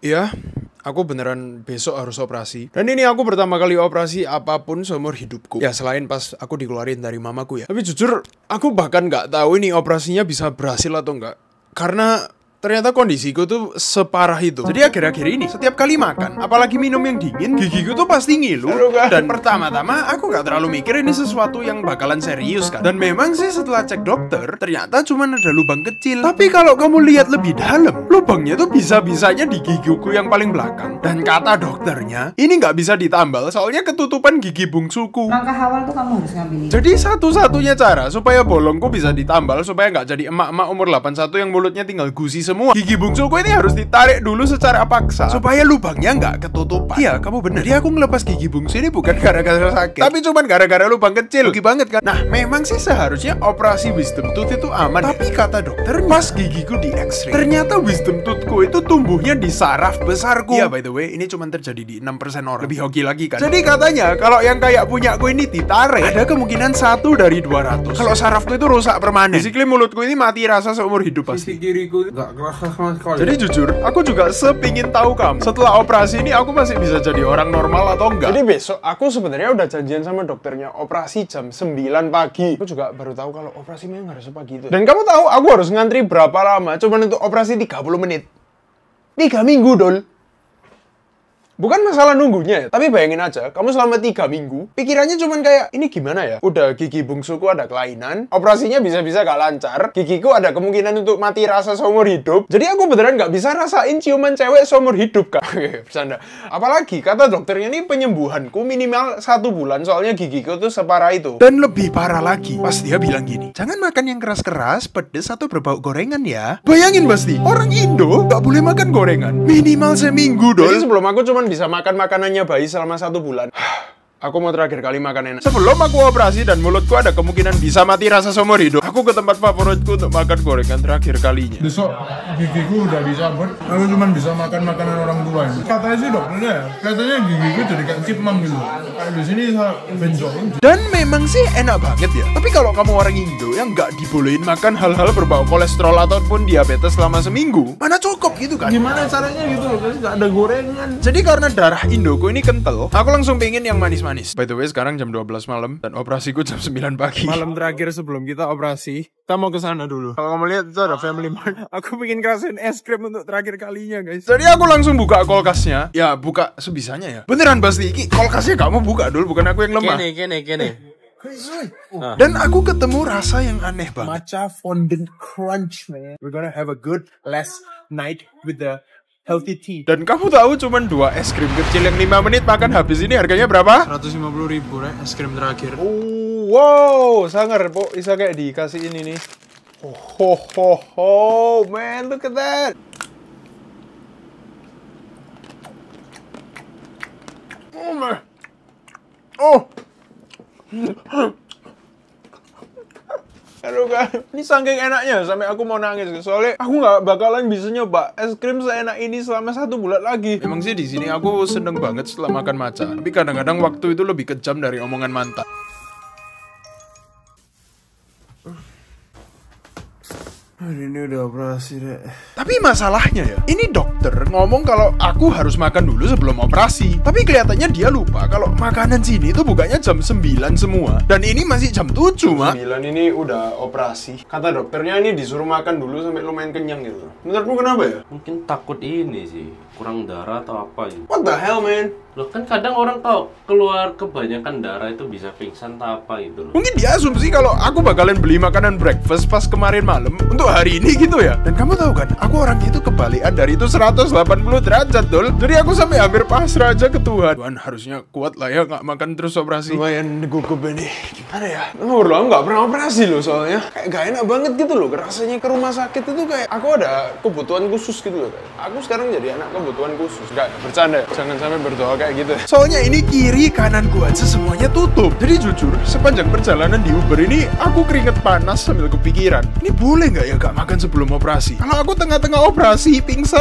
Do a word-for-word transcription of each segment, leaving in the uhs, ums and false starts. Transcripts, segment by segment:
Iya, aku beneran besok harus operasi. Dan ini aku pertama kali operasi apapun seumur hidupku. Ya selain pas aku dikeluarin dari mamaku ya. Tapi jujur, aku bahkan nggak tahu ini operasinya bisa berhasil atau enggak. Karena ternyata kondisiku tuh separah itu. Jadi akhir-akhir ini setiap kali makan, apalagi minum yang dingin, gigiku tuh pasti ngilu. Dan pertama-tama aku gak terlalu mikir ini sesuatu yang bakalan serius kan. Dan memang sih setelah cek dokter, ternyata cuma ada lubang kecil. Tapi kalau kamu lihat lebih dalam, lubangnya tuh bisa-bisanya di gigiku yang paling belakang. Dan kata dokternya, ini gak bisa ditambal soalnya ketutupan gigi bungsuku. Langkah awal tuh kamu harus ngambil ini. Jadi satu-satunya cara supaya bolongku bisa ditambal, supaya gak jadi emak-emak umur delapan puluh satu yang mulutnya tinggal gusi semua, gigi bungsuku ini harus ditarik dulu secara paksa supaya lubangnya nggak ketutupan. Iya, kamu bener. Jadi aku ngelepas gigi bungsu ini bukan gara-gara sakit, tapi cuman gara-gara lubang kecil. Rugi banget kan? Nah, memang sih seharusnya operasi wisdom tooth itu aman. Tapi kata dokter, pas gigiku di X-ray, ternyata wisdom toothku itu tumbuhnya di saraf besarku. Iya, by the way, ini cuman terjadi di enam persen orang. Lebih hoki lagi kan? Jadi katanya kalau yang kayak punyaku ini ditarik, ada kemungkinan satu dari dua ratus. Kalau sarafku itu rusak permanen. Basically mulutku ini mati rasa seumur hidup pasti. Sisi kiriku nggak kerasa sama sekali. Jadi jujur, aku juga sepingin tahu kamu, setelah operasi ini aku masih bisa jadi orang normal atau enggak. Jadi besok aku sebenarnya udah janjian sama dokternya operasi jam sembilan pagi. Aku juga baru tahu kalau operasi memang harus sepagi itu. Dan kamu tahu aku harus ngantri berapa lama cuman untuk operasi tiga puluh menit. tiga minggu, Dol. Bukan masalah nunggunya ya, tapi bayangin aja, kamu selama tiga minggu, pikirannya cuman kayak, ini gimana ya? Udah gigi bungsuku ada kelainan, operasinya bisa-bisa gak lancar, gigiku ada kemungkinan untuk mati rasa seumur hidup, jadi aku beneran gak bisa rasain ciuman cewek seumur hidup, Kak. Oke, bercanda. Apalagi, kata dokternya ini penyembuhanku minimal satu bulan, soalnya gigiku tuh separah itu. Dan lebih parah lagi, pas dia bilang gini, jangan makan yang keras-keras, pedes atau berbau gorengan ya. Bayangin pasti, orang Indo gak boleh makan gorengan, minimal seminggu, Dol. Jadi sebelum aku cuman bisa makan makanannya bayi selama satu bulan. Aku mau terakhir kali makan enak. Sebelum aku operasi dan mulutku ada kemungkinan bisa mati rasa seumur hidup, aku ke tempat favoritku untuk makan gorengan terakhir kalinya. Besok gigiku udah dicabut, aku cuma bisa makan makanan orang tua. Katanya sih dokternya ya, katanya gigiku jadi kayak chipmunk gitu. Kayak di sini benjol. Dan memang sih enak banget ya. Tapi kalau kamu orang Indo yang nggak dibolehin makan hal-hal berbau kolesterol ataupun diabetes selama seminggu, mana cukup gitu kan? Gimana caranya gitu loh, guys? Nggak ada gorengan. Jadi karena darah Indoku ini kental, aku langsung pengen yang manis-manis. By the way, sekarang jam dua belas malam dan operasiku jam sembilan pagi. Malam terakhir sebelum kita operasi, kita mau ke sana dulu. Kalau kamu lihat itu ada Family Mart. Aku pengen ngerasain es krim untuk terakhir kalinya, guys. Jadi aku langsung buka kulkasnya. Ya, buka sebisanya ya. Beneran pasti, iki kulkasnya kamu buka dulu, bukan aku yang lemah. Gini, gini, gini. Oh. Dan aku ketemu rasa yang aneh banget. Matcha fondant crunch, man. We're gonna have a good last night with the healthy tea. Dan kamu tahu cuman dua es krim kecil yang lima menit makan habis ini harganya berapa? seratus lima puluh ribu, Rek, es krim terakhir. Oh, wow, sangar, po, bisa kayak dikasih ini nih. Oh, ho, ho, ho, man, look at that. Oh, man. Oh. Aduh kan, ini saking enaknya sampai aku mau nangis. Soalnya aku nggak bakalan bisa nyoba es krim seenak ini selama satu bulan lagi. Emang sih di sini aku seneng banget setelah makan matcha. Tapi kadang-kadang waktu itu lebih kejam dari omongan mantan. Ini udah operasi, Rek. Tapi masalahnya ya, ini dokter ngomong kalau aku harus makan dulu sebelum operasi. Tapi kelihatannya dia lupa kalau makanan sini itu bukanya jam sembilan semua. Dan ini masih jam tujuh, Mak. sembilan ini udah operasi. Kata dokternya ini disuruh makan dulu sampai lumayan kenyang gitu. Menurutmu kenapa ya? Mungkin takut ini sih, kurang darah atau apa gitu. What the hell, man? Loh kan kadang orang kalau keluar kebanyakan darah itu bisa pingsan atau apa gitu loh. Mungkin dia asumsi kalau aku bakalan beli makanan breakfast pas kemarin malam untuk hari ini gitu ya. Dan kamu tahu kan, aku orang itu kebalikan dari itu seratus delapan puluh derajat, Dol. Jadi aku sampai hampir pasrah aja ke Tuhan. Tuhan harusnya kuat lah ya, nggak makan terus operasi. Lumayan gugup ini. Gimana ya? Nomor lo nggak pernah operasi loh soalnya. Kayak gak enak banget gitu loh. Rasanya ke rumah sakit itu kayak aku ada kebutuhan khusus gitu loh. Aku sekarang jadi anak kebutuhan khusus. Gak bercanda, jangan sampai berdoa kayak gitu. Soalnya ini kiri kanan gua aja semuanya tutup. Jadi jujur, sepanjang perjalanan di Uber ini aku keringet panas sambil kepikiran, ini boleh nggak ya gak makan sebelum operasi? Kalau aku tengah-tengah operasi pingsan gimana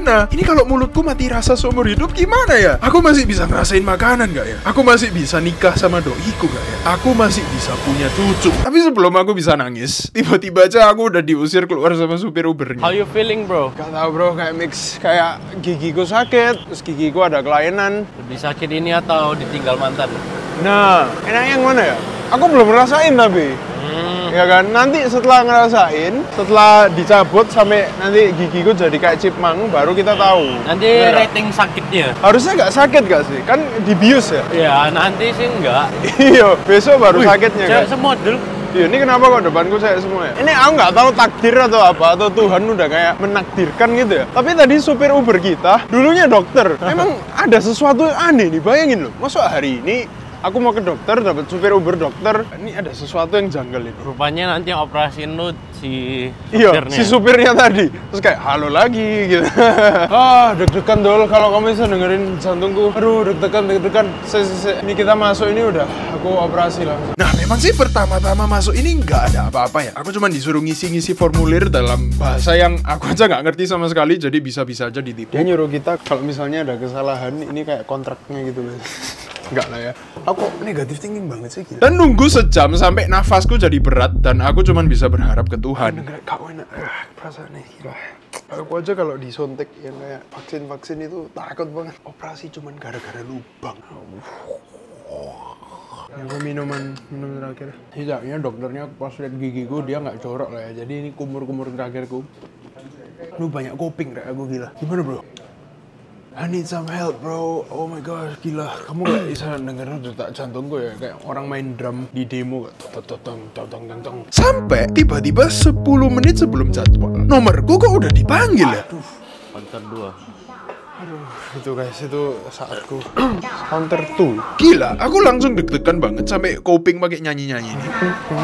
gimana? Ini kalau mulutku mati rasa seumur hidup gimana ya? Aku masih bisa ngerasain makanan gak ya? Aku masih bisa nikah sama doiku gak ya? Aku masih bisa punya cucu. Tapi sebelum aku bisa nangis, tiba-tiba aja aku udah diusir keluar sama supir Ubernya. How you feeling, bro? Gak tau bro, kayak mix, kayak gigiku sakit, terus gigiku ada kelainan. Lebih sakit ini atau ditinggal mantan? Nah, enaknya yang mana ya? Aku belum ngerasain tapi hmm. ya kan, nanti setelah ngerasain, setelah dicabut sampai nanti gigiku jadi kayak chipmunk, baru kita tahu. Nanti bener rating gak? Sakitnya? Harusnya nggak sakit gak sih? Kan dibius ya? Ya, nanti sih enggak. Iya, besok baru Wih, sakitnya kan? semodel. Iya, ini kenapa kok depanku saya semua ya? Ini aku nggak tahu takdir atau apa, atau Tuhan udah kayak menakdirkan gitu ya. Tapi tadi supir Uber kita, dulunya dokter. Emang ada sesuatu yang aneh nih, bayangin loh. Masuk hari ini, aku mau ke dokter, dapat supir Uber dokter. Ini ada sesuatu yang janggal ini. Rupanya nanti yang operasiin lu si Iya, supirnya. si supirnya tadi. Terus kayak, halo lagi gitu. Ah, deg-degan dol kalau kamu bisa dengerin jantungku. Aduh, deg-degan, deg-degan. Se -se -se. Ini kita masuk ini udah, aku operasi langsung. Nah, memang sih pertama-tama masuk ini nggak ada apa-apa ya. Aku cuma disuruh ngisi-ngisi formulir dalam bahasa yang aku aja nggak ngerti sama sekali. Jadi bisa-bisa aja ditipu. Dia nyuruh kita kalau misalnya ada kesalahan, ini kayak kontraknya gitu loh. Enggak lah ya. Aku negatif thinking banget sih gila. Dan nunggu sejam sampai nafasku jadi berat dan aku cuman bisa berharap ke Tuhan. Kau enak. Ah, perasaannya gila. Aku aja kalau disuntik yang kayak vaksin-vaksin itu takut banget. Operasi cuman gara-gara lubang. Yang minuman minum terakhir. Tidaknya dokternya pas lihat gigiku dia nggak jorok lah ya. Jadi ini kumur-kumur terakhirku. Lu banyak kuping kayak aku gila. Gimana bro? I need some help bro, oh my gosh, gila. Kamu gak bisa dengerin detak jantungku ya, kayak orang main drum di demo. Sampai tiba-tiba sepuluh menit sebelum jadwal, nomorku kok udah dipanggil ya? Aduh, konter dua. Aduh, itu guys, itu saatku counter two. Gila, aku langsung deg-degan banget sampai kuping pakai nyanyi-nyanyi ini.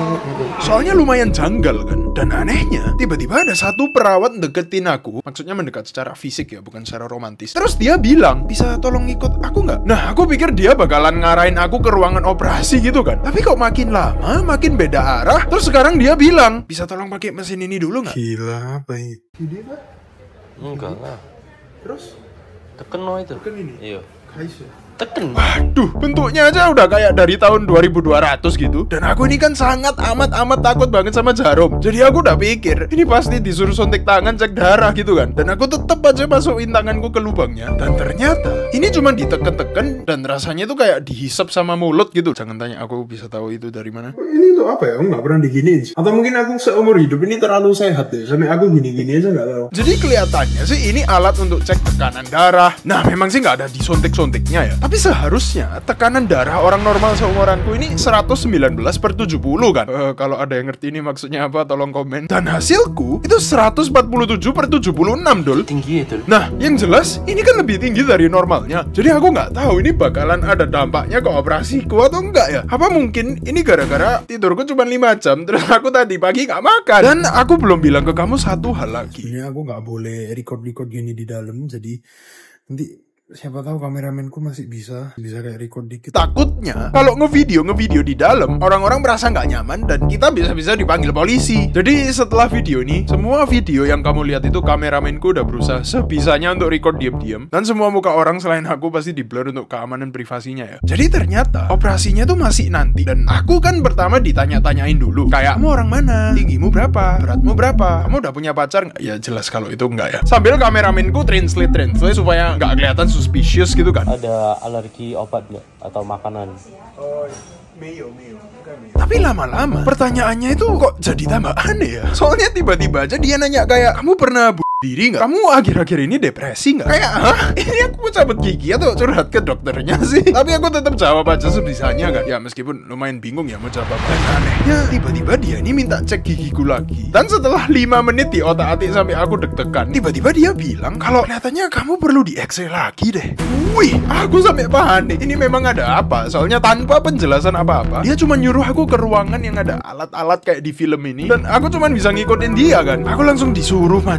Soalnya lumayan janggal kan. Dan anehnya, tiba-tiba ada satu perawat deketin aku. Maksudnya mendekat secara fisik ya, bukan secara romantis. Terus dia bilang, bisa tolong ikut aku nggak? Nah, aku pikir dia bakalan ngarahin aku ke ruangan operasi gitu kan. Tapi kok makin lama, makin beda arah. Terus sekarang dia bilang, bisa tolong pakai mesin ini dulu nggak? Gila, apa ini? Gede pak? Enggak lah. Terus? Teken no itu. Teken ini? Iya. Guys ya? Teken. Waduh, bentuknya aja udah kayak dari tahun dua ribu dua ratus gitu. Dan aku ini kan sangat amat-amat takut banget sama jarum. Jadi aku udah pikir, ini pasti disuruh suntik tangan cek darah gitu kan. Dan aku tetep aja masukin tanganku ke lubangnya. Dan ternyata, ini cuma diteken-teken dan rasanya tuh kayak dihisap sama mulut gitu. Jangan tanya aku bisa tahu itu dari mana. Ini tuh apa ya? Aku nggak pernah diginiin. Atau mungkin aku seumur hidup ini terlalu sehat ya. Sampai aku gini-gini aja nggak tahu. Jadi kelihatannya sih ini alat untuk cek tekanan darah. Nah, memang sih nggak ada disuntik-suntiknya ya. Tapi seharusnya tekanan darah orang normal seumuranku ini seratus sembilan belas per tujuh puluh kan. Uh, kalau ada yang ngerti ini maksudnya apa tolong komen. Dan hasilku itu seratus empat puluh tujuh per tujuh puluh enam dol. Tinggi itu. Nah, yang jelas ini kan lebih tinggi dari normalnya. Jadi aku nggak tahu ini bakalan ada dampaknya ke operasiku atau enggak ya. Apa mungkin ini gara-gara tidurku cuma lima jam terus aku tadi pagi nggak makan. Dan aku belum bilang ke kamu satu hal lagi. Ini aku nggak boleh record-record gini di dalam. Jadi nanti siapa tahu kameramenku masih bisa bisa kayak record dikit. Takutnya kalau ngevideo ngevideo di dalam orang-orang merasa nggak nyaman dan kita bisa-bisa dipanggil polisi. Jadi setelah video ini, semua video yang kamu lihat itu kameramenku udah berusaha sebisanya untuk record diam-diam dan semua muka orang selain aku pasti di blur untuk keamanan privasinya ya. Jadi ternyata operasinya tuh masih nanti dan aku kan pertama ditanya-tanyain dulu kayak kamu orang mana, tinggimu berapa, beratmu berapa, kamu udah punya pacar nggak? Ya jelas kalau itu enggak ya. Sambil kameramenku translate translate supaya nggak kelihatan suspicious gitu kan. Ada alergi obat nggak atau makanan? Oh, mayo, mayo. Tapi lama-lama pertanyaannya itu kok jadi tambah aneh ya. Soalnya tiba-tiba aja dia nanya kayak, kamu pernah bu diri nggak? Kamu akhir-akhir ini depresi nggak? Kayak, hah? Ini aku mau cabut gigi atau curhat ke dokternya sih? Tapi aku tetap jawab aja sebisanya kan. Ya meskipun lumayan bingung ya mau jawab apa. Dan anehnya tiba-tiba dia ini minta cek gigiku lagi. Dan setelah lima menit di otak-atik sampai aku deg-degan, tiba-tiba dia bilang kalau kelihatannya kamu perlu di X-ray lagi deh. Wih, aku sampai panik. Ini memang ada apa? Soalnya tanpa penjelasan apa-apa, dia cuma nyuruh aku ke ruangan yang ada alat-alat kayak di film ini. Dan aku cuma bisa ngikutin dia kan. Aku langsung disuruh maju ke alat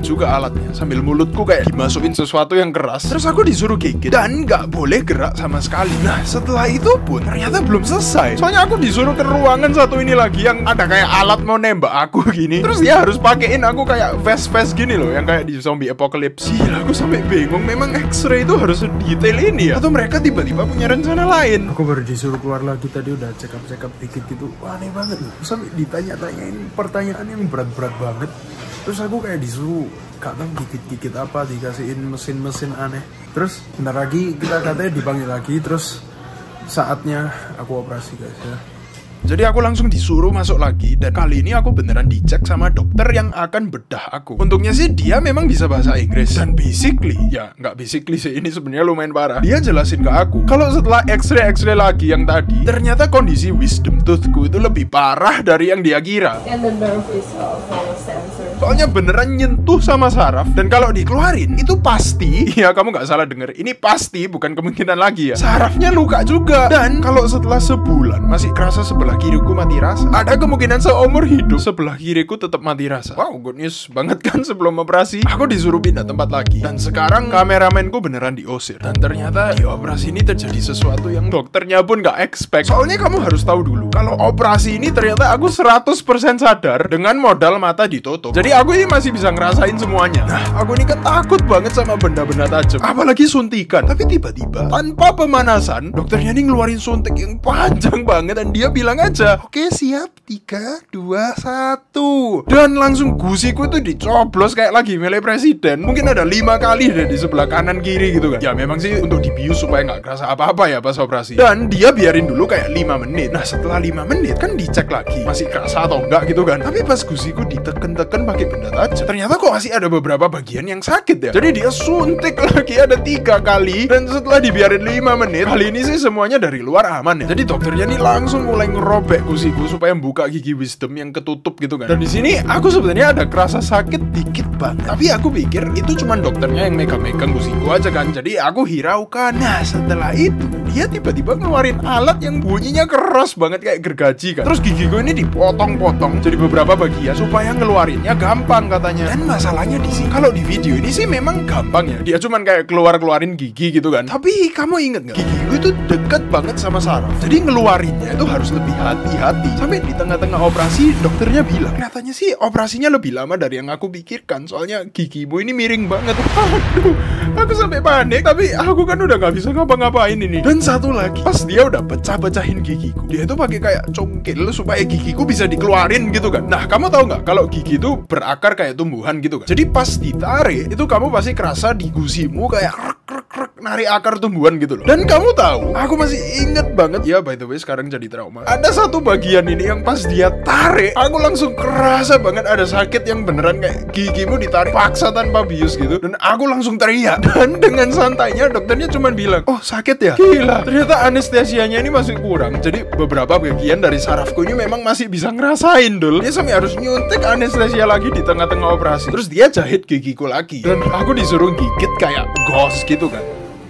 tepatnya, sambil mulutku kayak dimasukin sesuatu yang keras. Terus aku disuruh gigit dan nggak boleh gerak sama sekali. Nah setelah itu pun ternyata belum selesai. Soalnya aku disuruh ke ruangan satu ini lagi yang ada kayak alat mau nembak aku gini. Terus dia harus pakein aku kayak vest-vest gini loh, yang kayak di zombie apocalypse. Gila, aku sampai bingung, memang X-ray itu harus sedetail ini ya? Atau mereka tiba-tiba punya rencana lain? Aku baru disuruh keluar lagi tadi, udah check up check up dikit gitu. Wah, aneh banget loh. Sampai ditanya-tanyain pertanyaan yang berat-berat banget. Terus aku kayak disuruh gak tahu gigit-gigit apa, dikasihin mesin-mesin aneh. Terus bentar lagi kita katanya dipanggil lagi, terus saatnya aku operasi guys ya. Jadi aku langsung disuruh masuk lagi, dan kali ini aku beneran dicek sama dokter yang akan bedah aku. Untungnya sih dia memang bisa bahasa Inggris, dan basically, ya nggak basically sih, ini sebenarnya lumayan parah. Dia jelasin ke aku kalau setelah X-ray X-ray lagi yang tadi, ternyata kondisi wisdom toothku itu lebih parah dari yang dia kira. And the nerve is also sensor. Soalnya beneran nyentuh sama saraf, dan kalau dikeluarin itu pasti, ya kamu nggak salah denger, ini pasti bukan kemungkinan lagi ya, sarafnya luka juga. Dan kalau setelah sebulan masih kerasa sebelah sebelah kiriku mati rasa, ada kemungkinan seumur hidup sebelah kiriku tetap mati rasa. Wow, good news banget kan. Sebelum operasi aku disuruh pindah tempat lagi, dan sekarang kameramenku beneran diusir. Dan ternyata di operasi ini terjadi sesuatu yang dokternya pun gak expect. Soalnya kamu harus tahu dulu, kalau operasi ini ternyata aku seratus persen sadar dengan modal mata ditutup. Jadi aku ini masih bisa ngerasain semuanya. Nah, aku ini ketakut banget sama benda-benda tajam, apalagi suntikan. Tapi tiba-tiba tanpa pemanasan, dokternya ini ngeluarin suntik yang panjang banget, dan dia bilang aja, oke siap, tiga, dua, satu. Dan langsung gusiku itu dicoblos kayak lagi milih presiden. Mungkin ada lima kali deh di sebelah kanan kiri gitu kan. Ya memang sih untuk dibius supaya nggak kerasa apa-apa ya pas operasi. Dan dia biarin dulu kayak lima menit. Nah setelah lima menit kan dicek lagi masih kerasa atau enggak gitu kan. Tapi pas gusiku diteken-teken pakai benda tajam, ternyata kok masih ada beberapa bagian yang sakit ya. Jadi dia suntik lagi ada tiga kali. Dan setelah dibiarin lima menit, kali ini sih semuanya dari luar aman ya. Jadi dokternya nih langsung mulai robek gusiku supaya buka gigi wisdom yang ketutup gitu kan. Dan di sini aku sebenarnya ada kerasa sakit dikit banget. Tapi aku pikir itu cuma dokternya yang megang-megang gusiku aja kan. Jadi aku hiraukan. Nah setelah itu dia tiba-tiba ngeluarin alat yang bunyinya keras banget kayak gergaji kan. Terus gigiku ini dipotong-potong jadi beberapa bagian supaya ngeluarinnya gampang katanya. Dan masalahnya di sini, kalau di video ini sih memang gampang ya. Dia cuman kayak keluar-keluarin gigi gitu kan. Tapi kamu inget gak? Gigiku itu deket banget sama saraf. Jadi ngeluarinnya itu harus lebih hati-hati. Sampai di tengah-tengah operasi dokternya bilang, katanya sih operasinya lebih lama dari yang aku pikirkan, soalnya gigimu ini miring banget. Aduh, aku sampai panik. Tapi aku kan udah gak bisa ngapa-ngapain ini. Dan satu lagi, pas dia udah pecah-pecahin gigiku, dia itu pakai kayak congkel supaya gigiku bisa dikeluarin gitu kan. Nah kamu tahu nggak kalau gigi itu berakar kayak tumbuhan gitu kan. Jadi pas ditarik itu kamu pasti kerasa di gusimu kayak krek krek krek narik akar tumbuhan gitu loh. Dan kamu tahu, aku masih inget banget ya, by the way sekarang jadi trauma. Ada satu bagian ini yang pas dia tarik, aku langsung kerasa banget ada sakit yang beneran kayak gigimu ditarik paksa tanpa bius gitu. Dan aku langsung teriak. Dan dengan santainya dokternya cuma bilang, oh sakit ya? Gila, ternyata anestesianya ini masih kurang. Jadi beberapa bagian dari sarafku ini memang masih bisa ngerasain dul. Dia sampai harus nyuntik anestesia lagi di tengah-tengah operasi. Terus dia jahit gigiku lagi. Dan aku disuruh gigit kayak ghost gitu kan.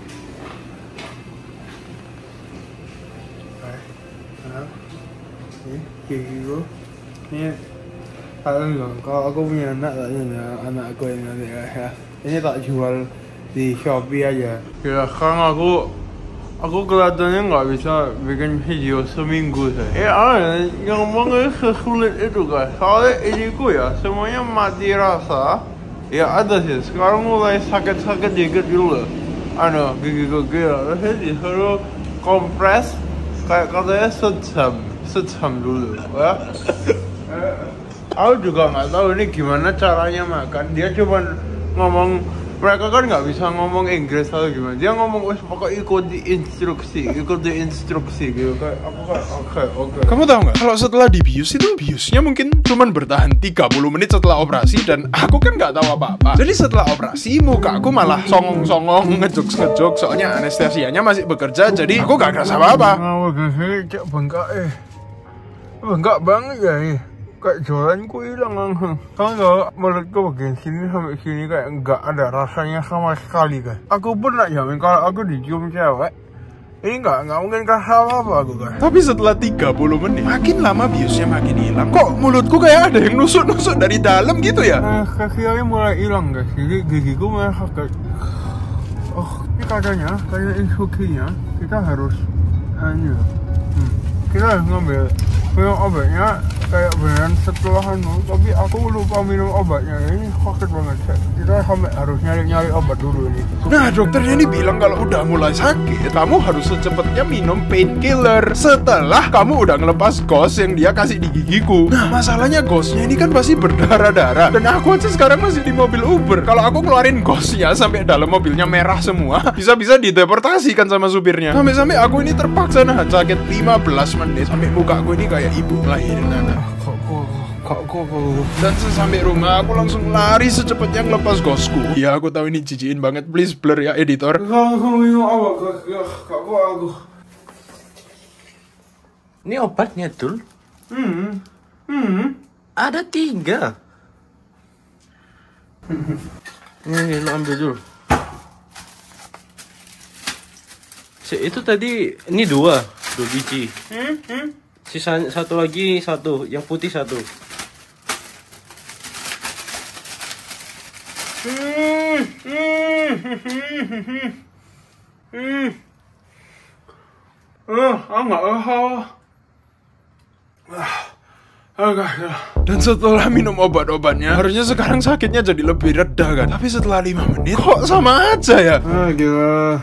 Gigiku ini kalau kalau aku punya anak, taknya anak aku yang nanti ya. Ini tak jual di Shopee aja. Ya sekarang aku aku kelihatannya nggak bisa bikin video seminggu saya. Eh aneh, yang ngomongnya sesulit itu guys. Soalnya idiku ya semuanya mati rasa. Ya ada sih. Sekarang mulai sakit-sakit dikit dulu. Anu gigiku gila. Terus disuruh kompres kayak katanya sejam. Sejam dulu ya. Aku juga nggak tahu ini gimana caranya makan. Dia cuma ngomong, mereka kan nggak bisa ngomong Inggris atau gimana. Dia ngomong, wes pokoknya ikuti instruksi, ikuti instruksi gitu. Kayak aku kan oke oke. Kamu tahu nggak? Kalau setelah dibius itu biusnya mungkin cuma bertahan tiga puluh menit setelah operasi, dan aku kan nggak tahu apa-apa. Jadi setelah operasi muka aku malah songong-songong, ngejok-ngejok. Soalnya anestesianya masih bekerja, jadi aku nggak kerasa apa-apa. Ngawal gini cek bengkak eh. Bengkak banget ya nih. Kayak jalanku hilang langsung. Tahu nggak, mulutku bagian sini sampai sini kayak nggak ada rasanya sama sekali kan. Aku pun nak jamin kalau aku dicium cewek Ini nggak nggak mungkin kasar apa aku kan. Tapi setelah tiga puluh menit, makin lama biusnya makin hilang. Kok mulutku kayak ada yang nusuk-nusuk dari dalam gitu ya? Nah, kaki aku mulai hilang guys. Gigi gigiku mulai sakit. Oh, ini katanya kayak instruksinya kita harus ini. Hmm, kita harus ngambil minum obatnya kayak beneran setelah anu, tapi aku lupa minum obatnya. Ini sakit banget. Kita sampai harus nyari-nyari obat dulu ini. Nah, dokternya ini bilang kalau udah mulai sakit, kamu harus secepatnya minum painkiller setelah kamu udah ngelepas gauze yang dia kasih di gigiku. Nah, masalahnya gauze-nya ini kan pasti berdarah-darah, dan aku aja sekarang masih di mobil Uber. Kalau aku keluarin gauze-nya sampai dalam mobilnya merah semua, bisa-bisa dideportasikan sama supirnya. Sampai-sampai aku ini terpaksa nahan sakit lima belas menit sampai mukaku ini kayak ibu ngelahirin anak. Dan sesampai rumah aku langsung lari secepatnya ngelepas gosku. Ya aku tahu ini jijiin banget, please blur ya editor. Ini obatnya Dul. Hmm, hmm. Ada tiga. Ini lo ambil dulu. Si itu tadi ini dua, dua biji. Hmm, hmm. Sisa satu lagi satu, yang putih satu. Hmm, hmm, hmm, hmm. Ah, ah nggak ah. Dan setelah minum obat-obatnya, harusnya sekarang sakitnya jadi lebih reda kan. Tapi setelah lima menit, kok sama aja ya? Ah gila,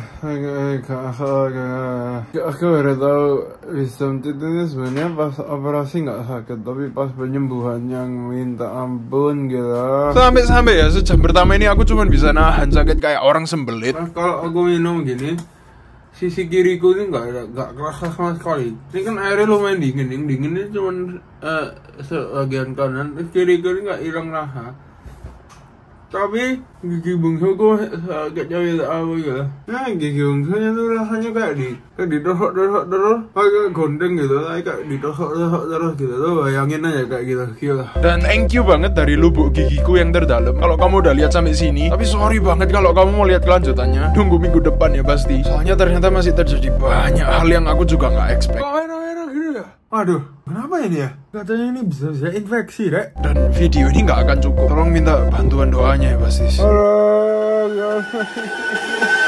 aku baru tahu wisdom teeth ini sebenarnya pas operasi nggak sakit, tapi pas penyembuhan yang minta ampun gila. Sampai-sampai ya sejam pertama ini aku cuma bisa nahan sakit kayak orang sembelit. Nah, kalau aku minum gini, sisi kiriku ini nggak ada nggak kerasa sama sekali. Ini kan airnya lumayan dingin, yang dingin ini cuma uh, sebagian kanan, kiriku ini nggak hilang rasa. Tapi gigi bungsuku sakit jauh apa gitu. Nah gigi bungsunya tuh rasanya kayak di kayak didosok-dosok terus, kayak gondeng gitu, kayak didosok-dosok terus gitu. Tuh bayangin aja kayak gitu, gila. Dan thank you banget dari lubuk gigiku yang terdalam. Kalau kamu udah lihat sampai sini, tapi sorry banget kalau kamu mau lihat kelanjutannya. Tunggu minggu depan ya pasti. Soalnya ternyata masih terjadi banyak hal yang aku juga nggak expect. Kok enak-enak gitu ya? Aduh, kenapa ini ya? Katanya ini bisa-bisa infeksi, Rek. Dan video ini nggak akan cukup. Tolong minta bantuan doanya ya, Bastis. Halo,